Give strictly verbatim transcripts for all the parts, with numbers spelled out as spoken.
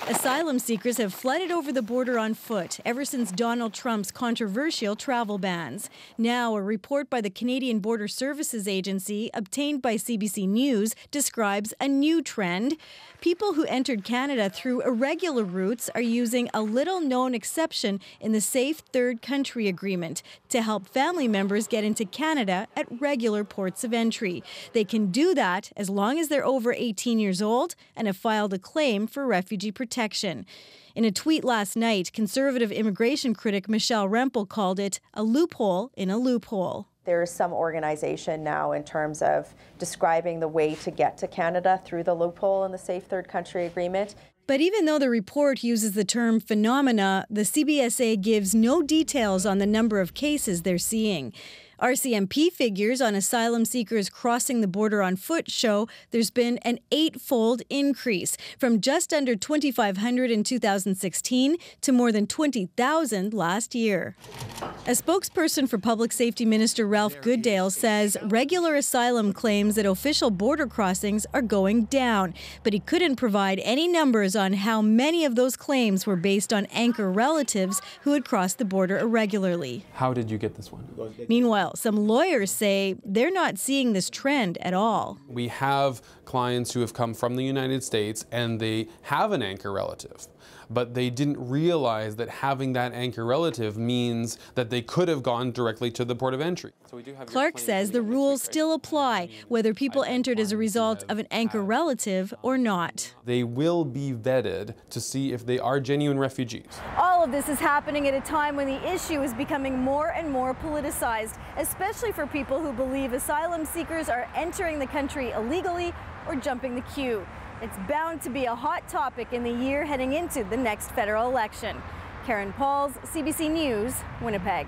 Asylum seekers have flooded over the border on foot ever since Donald Trump's controversial travel bans. Now, a report by the Canadian Border Services Agency, obtained by C B C News, describes a new trend. People who entered Canada through irregular routes are using a little-known exception in the Safe Third Country Agreement to help family members get into Canada at regular ports of entry. They can do that as long as they're over eighteen years old and have filed a claim for refugee protection. In a tweet last night, conservative immigration critic Michelle Rempel called it a loophole in a loophole. There's some organization now in terms of describing the way to get to Canada through the loophole in the Safe Third Country Agreement. But even though the report uses the term phenomena, the C B S A gives no details on the number of cases they're seeing. R C M P figures on asylum seekers crossing the border on foot show there's been an eightfold increase, from just under twenty-five hundred in two thousand sixteen to more than twenty thousand last year. A spokesperson for Public Safety Minister Ralph Goodale says regular asylum claims at official border crossings are going down, but he couldn't provide any numbers on how many of those claims were based on anchor relatives who had crossed the border irregularly. How did you get this one? Meanwhile, some lawyers say they're not seeing this trend at all. We have clients who have come from the United States and they have an anchor relative, but they didn't realize that having that anchor relative means that they could have gone directly to the port of entry. So we do have Clark says the rules still apply, whether people entered as a result of an anchor relative or not. They will be vetted to see if they are genuine refugees. All of this is happening at a time when the issue is becoming more and more politicized, especially for people who believe asylum seekers are entering the country illegally or jumping the queue. It's bound to be a hot topic in the year heading into the next federal election. Karen Pauls, C B C News, Winnipeg.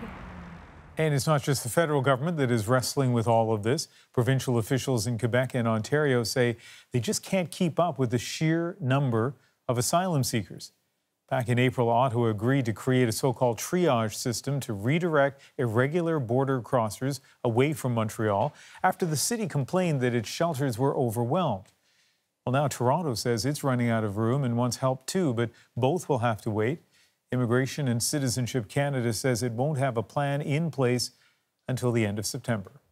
And it's not just the federal government that is wrestling with all of this. Provincial officials in Quebec and Ontario say they just can't keep up with the sheer number of asylum seekers. Back in April, Ottawa agreed to create a so-called triage system to redirect irregular border crossers away from Montreal after the city complained that its shelters were overwhelmed. Well, now Toronto says it's running out of room and wants help too, but both will have to wait. Immigration and Citizenship Canada says it won't have a plan in place until the end of September.